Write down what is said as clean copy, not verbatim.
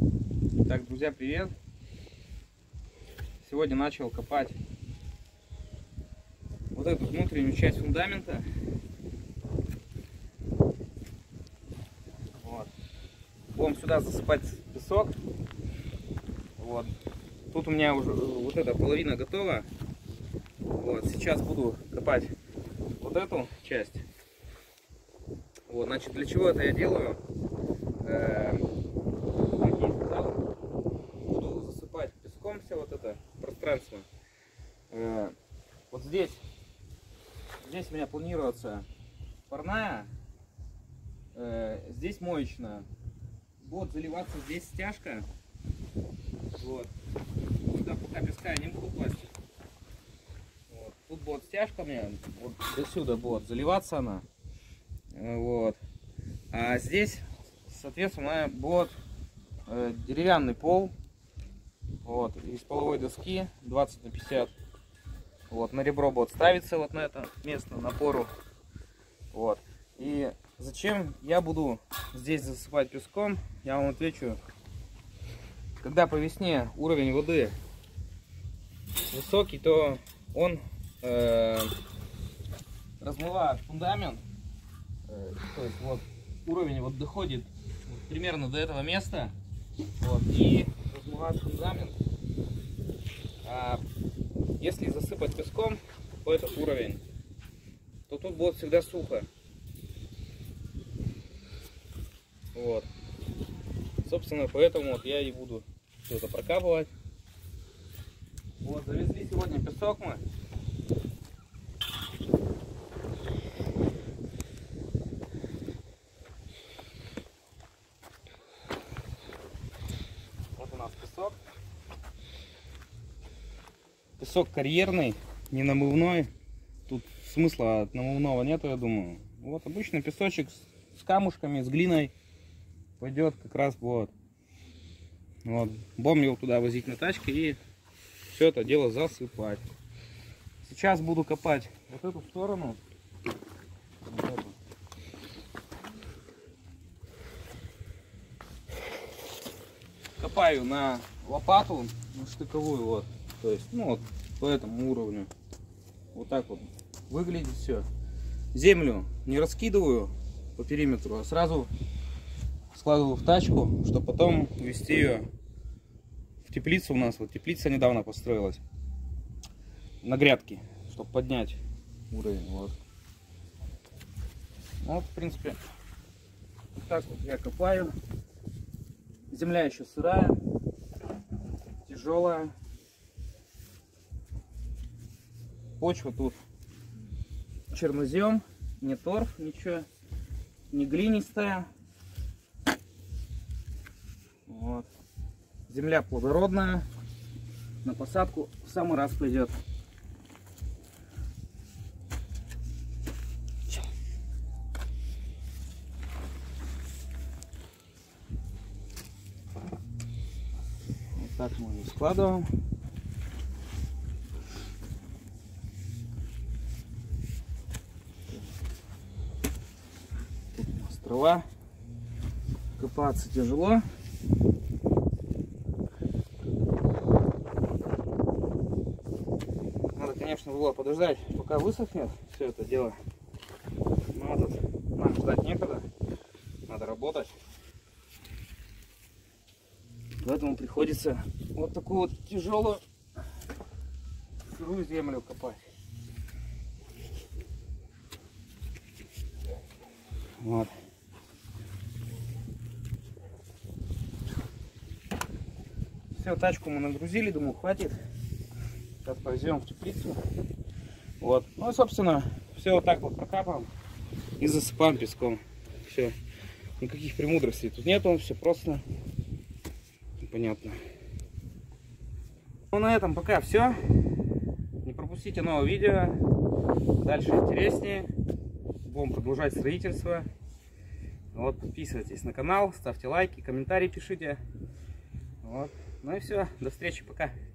Так, друзья, привет! Сегодня начал копать вот эту внутреннюю часть фундамента. Вот. Будем сюда засыпать песок. Вот. Тут у меня уже вот эта половина готова. Вот. Сейчас буду копать вот эту часть. Вот. Значит, для чего это я делаю? Буду засыпать песком все вот это пространство. Вот здесь у меня планируется парная, здесь моечная. Будет заливаться здесь стяжка. Вот. Сюда пока песка я не буду класть. Вот. Тут будет стяжка у меня, вот до сюда будет заливаться она. Вот. А здесь, соответственно, будет деревянный пол. Вот, из половой доски 20 на 50. Вот, на ребро будет ставиться вот на это место, на пору. Вот. И зачем я буду здесь засыпать песком, я вам отвечу. Когда по весне уровень воды высокий, то он размывает фундамент. То есть вот уровень вот доходит вот примерно до этого места. Вот, и размывает фундамент. А если засыпать песком по этот уровень, то тут будет всегда сухо. Вот. Собственно, поэтому вот я и буду все это прокапывать. Вот, завезли сегодня песок мы. Вот у нас песок. Песок карьерный, не намывной. Тут смысла от намывного нету, я думаю. Вот обычный песочек с камушками, с глиной пойдет как раз вот. Вот. Будем его туда возить на тачке и все это дело засыпать. Сейчас буду копать вот эту сторону. Вот эту. Копаю на лопату, на штыковую, вот. То есть, ну вот по этому уровню. Вот так вот выглядит все. Землю не раскидываю по периметру, а сразу складываю в тачку, чтобы потом везти ее в теплицу. У нас вот теплица недавно построилась на грядке, чтобы поднять уровень. Вот. Вот, в принципе, так вот я копаю. Земля еще сырая, тяжелая. Почва тут чернозем, не торф, ничего, не глинистая. Вот. Земля плодородная, на посадку в самый раз пойдет. Вот так мы ее складываем. Тут у нас трава, копаться тяжело. Надо, конечно, было подождать, пока высохнет все это дело. Но тут нам ждать некогда, надо работать. Поэтому приходится вот такую вот тяжелую сырую землю копать. Вот. Все, тачку мы нагрузили, думаю, хватит. Сейчас повезем в теплицу. Вот. Ну и, собственно, все вот так вот прокапываем и засыпаем песком. Все. Никаких премудростей тут нету, все просто. Понятно. Ну на этом пока все. Не пропустите новое видео. Дальше интереснее. Будем продолжать строительство. Вот, подписывайтесь на канал, ставьте лайки, комментарии пишите. Вот. Ну и все. До встречи. Пока.